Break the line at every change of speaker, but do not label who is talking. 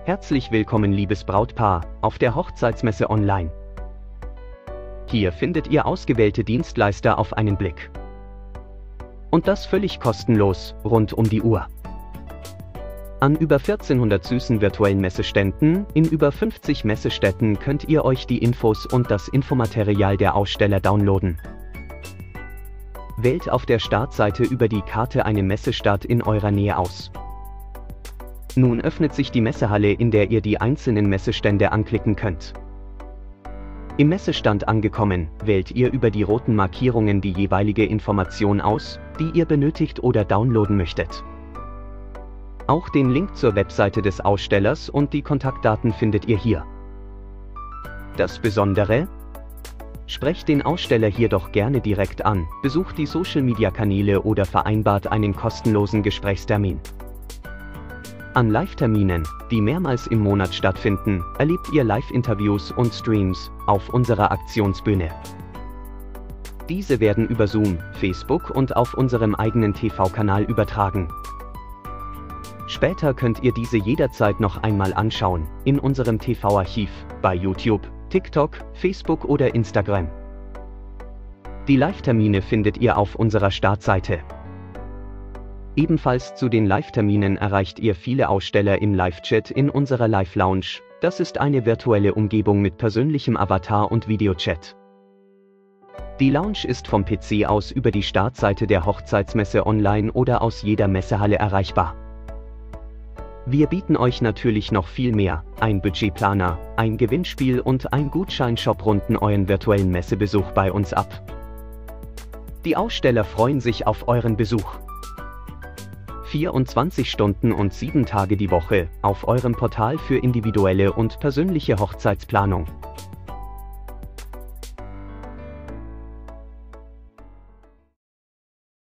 Herzlich willkommen, liebes Brautpaar, auf der Hochzeitsmesse online. Hier findet ihr ausgewählte Dienstleister auf einen Blick. Und das völlig kostenlos, rund um die Uhr. An über 1400 süßen virtuellen Messeständen, in über 50 Messestätten könnt ihr euch die Infos und das Infomaterial der Aussteller downloaden. Wählt auf der Startseite über die Karte eine Messestadt in eurer Nähe aus. Nun öffnet sich die Messehalle, in der ihr die einzelnen Messestände anklicken könnt. Im Messestand angekommen, wählt ihr über die roten Markierungen die jeweilige Information aus, die ihr benötigt oder downloaden möchtet. Auch den Link zur Webseite des Ausstellers und die Kontaktdaten findet ihr hier. Das Besondere? Sprecht den Aussteller hier doch gerne direkt an, besucht die Social-Media-Kanäle oder vereinbart einen kostenlosen Gesprächstermin. An Live-Terminen, die mehrmals im Monat stattfinden, erlebt ihr Live-Interviews und Streams auf unserer Aktionsbühne. Diese werden über Zoom, Facebook und auf unserem eigenen TV-Kanal übertragen. Später könnt ihr diese jederzeit noch einmal anschauen, in unserem TV-Archiv, bei YouTube, TikTok, Facebook oder Instagram. Die Live-Termine findet ihr auf unserer Startseite. Ebenfalls zu den Live-Terminen erreicht ihr viele Aussteller im Live-Chat in unserer Live-Lounge. Das ist eine virtuelle Umgebung mit persönlichem Avatar und Videochat. Die Lounge ist vom PC aus über die Startseite der Hochzeitsmesse online oder aus jeder Messehalle erreichbar. Wir bieten euch natürlich noch viel mehr, ein Budgetplaner, ein Gewinnspiel und ein Gutscheinshop runden euren virtuellen Messebesuch bei uns ab. Die Aussteller freuen sich auf euren Besuch. 24 Stunden und 7 Tage die Woche, auf eurem Portal für individuelle und persönliche Hochzeitsplanung.